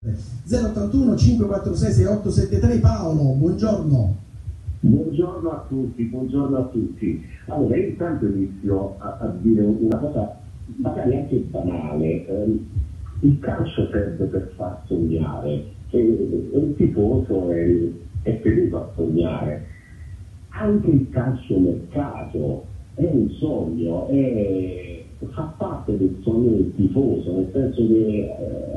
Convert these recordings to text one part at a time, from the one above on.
081 546 6873. Paolo, buongiorno. Buongiorno a tutti, buongiorno a tutti. Allora, io intanto inizio a dire una cosa magari anche banale. Il calcio serve per far sognare e il tifoso è tenuto a sognare. Anche il calciomercato è un sogno, fa parte del sogno del tifoso, nel senso che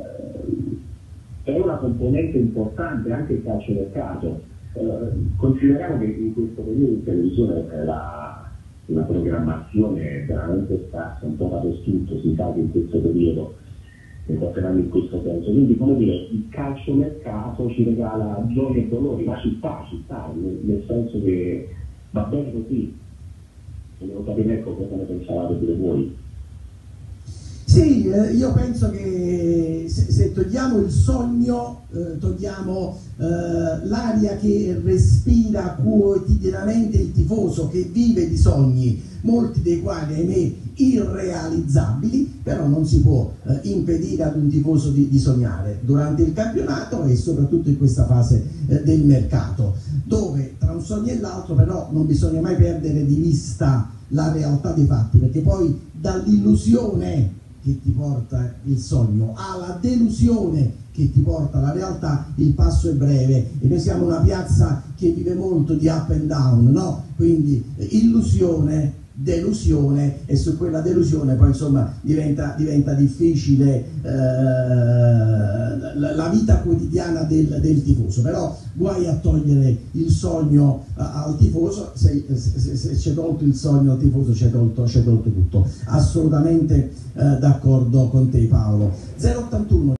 è una componente importante anche il calciomercato. Consideriamo che in questo periodo in televisione la programmazione è veramente scarsa, un po' dappertutto, si sa che in questo periodo ne porteranno in questo senso. Quindi, come dire, il calciomercato ci regala gioie e dolori, ma ci sta, nel senso che va bene così. Volevo capire cosa ne pensavate pure voi. Sì, io penso che se togliamo il sogno, togliamo l'aria che respira quotidianamente il tifoso che vive di sogni, molti dei quali, ahimè, irrealizzabili, però non si può impedire ad un tifoso di sognare durante il campionato e soprattutto in questa fase del mercato, dove tra un sogno e l'altro però non bisogna mai perdere di vista la realtà dei fatti, perché poi dall'illusione che ti porta il sogno alla delusione che ti porta la realtà, il passo è breve e noi siamo una piazza che vive molto di up and down, no? Quindi illusione, delusione, e su quella delusione poi insomma diventa difficile la vita quotidiana del tifoso. Però guai a togliere il sogno al tifoso, se c'è tolto il sogno al tifoso c'è tolto tutto. Assolutamente d'accordo con te, Paolo. 081